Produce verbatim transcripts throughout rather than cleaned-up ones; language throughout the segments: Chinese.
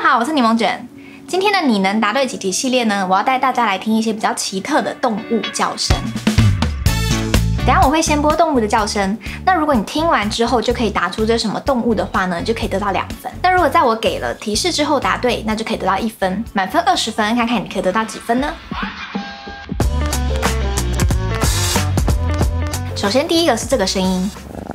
好，我是柠檬卷。今天的你能答对几题系列呢，我要带大家来听一些比较奇特的动物叫声。等一下我会先播动物的叫声，那如果你听完之后就可以答出这是什么动物的话呢，就可以得到两分。那如果在我给了提示之后答对，那就可以得到一分，满分二十分，看看你可以得到几分呢？首先第一个是这个声音。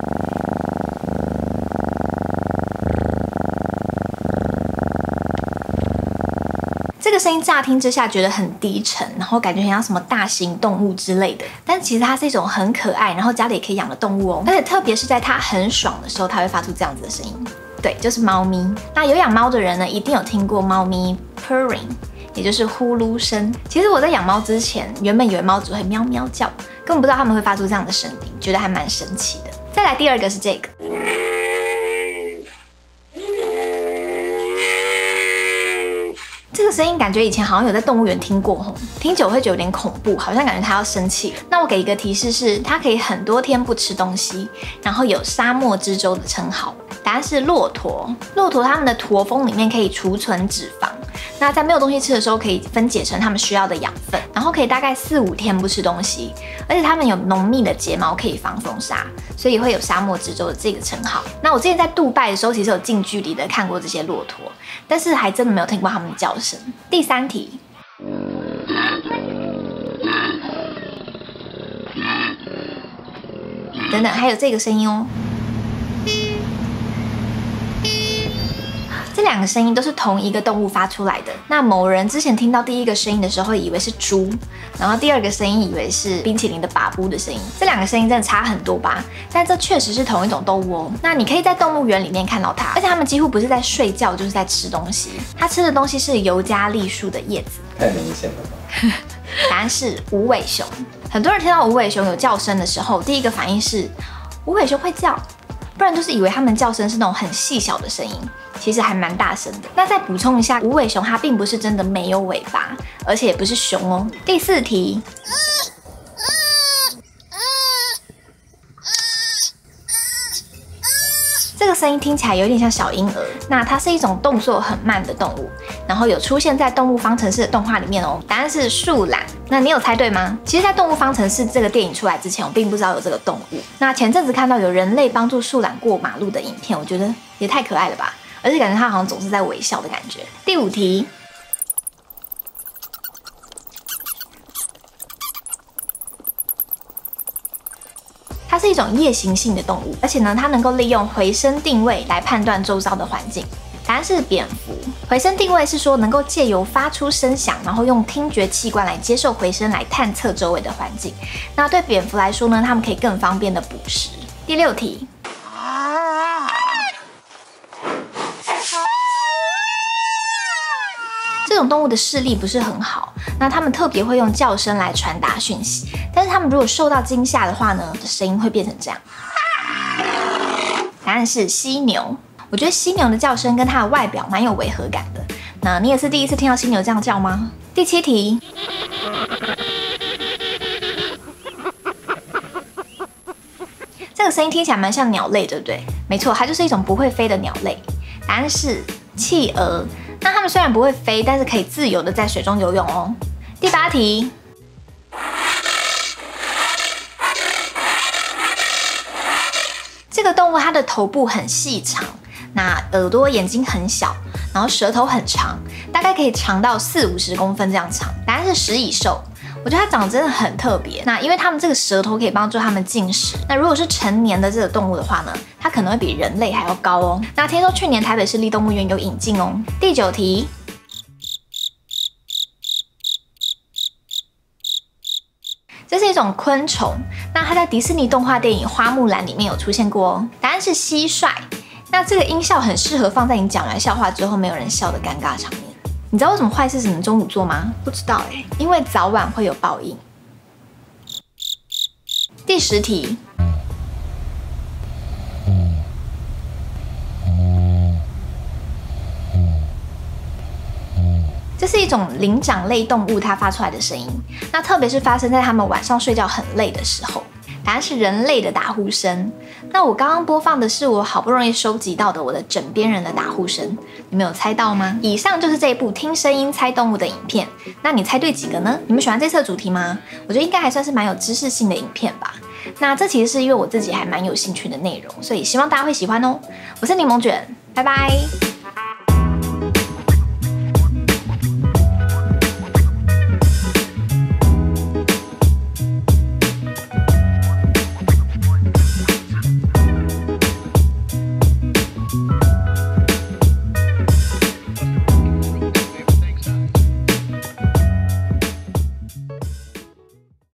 这个声音乍听之下觉得很低沉，然后感觉很像什么大型动物之类的，但其实它是一种很可爱，然后家里也可以养的动物哦。而且特别是在它很爽的时候，它会发出这样子的声音。对，就是猫咪。那有养猫的人呢，一定有听过猫咪 purring， 也就是呼噜声。其实我在养猫之前，原本以为猫只会喵喵叫，根本不知道它们会发出这样的声音，觉得还蛮神奇的。再来第二个是这个。 这个声音感觉以前好像有在动物园听过吼，听久会觉得有点恐怖，好像感觉它要生气了。那我给一个提示是，它可以很多天不吃东西，然后有沙漠之舟的称号。答案是骆驼。骆驼它们的驼峰里面可以储存脂肪，那在没有东西吃的时候可以分解成它们需要的养分，然后可以大概四五天不吃东西，而且它们有浓密的睫毛可以防风沙，所以会有沙漠之舟的这个称号。那我之前在杜拜的时候，其实有近距离的看过这些骆驼，但是还真的没有听过它们的叫声。第三题。 等等，还有这个声音哦。这两个声音都是同一个动物发出来的。那某人之前听到第一个声音的时候，以为是猪，然后第二个声音以为是冰淇淋的把布的声音。这两个声音真的差很多吧？但这确实是同一种动物哦。那你可以在动物园里面看到它，而且它们几乎不是在睡觉，就是在吃东西。它吃的东西是尤加利树的叶子。 太明显了吧？ 答案是无尾熊。很多人听到无尾熊有叫声的时候，第一个反应是无尾熊会叫，不然就是以为它们叫声是那种很细小的声音，其实还蛮大声的。那再补充一下，无尾熊它并不是真的没有尾巴，而且也不是熊哦。第四题。 这个声音听起来有点像小婴儿，那它是一种动作很慢的动物，然后有出现在《动物方程式》的动画里面哦。答案是树懒。那你有猜对吗？其实，在《动物方程式》这个电影出来之前，我并不知道有这个动物。那前阵子看到有人类帮助树懒过马路的影片，我觉得也太可爱了吧！而且感觉它好像总是在微笑的感觉。第五题。 它是一种夜行性的动物，而且呢，它能够利用回声定位来判断周遭的环境。答案是蝙蝠。回声定位是说能够借由发出声响，然后用听觉器官来接受回声来探测周围的环境。那对蝙蝠来说呢，它们可以更方便的捕食。第六题。 这种动物的视力不是很好，那它们特别会用叫声来传达讯息。但是它们如果受到惊吓的话呢，声音会变成这样。答案是犀牛。我觉得犀牛的叫声跟它的外表蛮有违和感的。那你也是第一次听到犀牛这样叫吗？第七题。这个声音听起来蛮像鸟类，对不对？没错，它就是一种不会飞的鸟类。答案是企鹅。 那它们虽然不会飞，但是可以自由的在水中游泳哦。第八题，这个动物它的头部很细长，那耳朵、眼睛很小，然后舌头很长，大概可以长到四五十公分这样长。答案是食蚁兽。 我觉得它长得真的很特别。那因为它们这个舌头可以帮助它们进食。那如果是成年的这个动物的话呢，它可能会比人类还要高哦。那听说去年台北市立动物园有引进哦。第九题，这是一种昆虫，那它在迪士尼动画电影《花木兰》里面有出现过哦。答案是蟋蟀。那这个音效很适合放在你讲完笑话之后没有人笑的尴尬场面。 你知道为什么坏事只能中午做吗？不知道哎、欸，因为早晚会有报应。第十题，这是一种灵长类动物它发出来的声音，那特别是发生在它们晚上睡觉很累的时候。答案是人类的打呼声。 那我刚刚播放的是我好不容易收集到的我的枕边人的打呼声，你们有猜到吗？以上就是这一部听声音猜动物的影片，那你猜对几个呢？你们喜欢这次的主题吗？我觉得应该还算是蛮有知识性的影片吧。那这其实是因为我自己还蛮有兴趣的内容，所以希望大家会喜欢哦。我是柠檬卷，拜拜。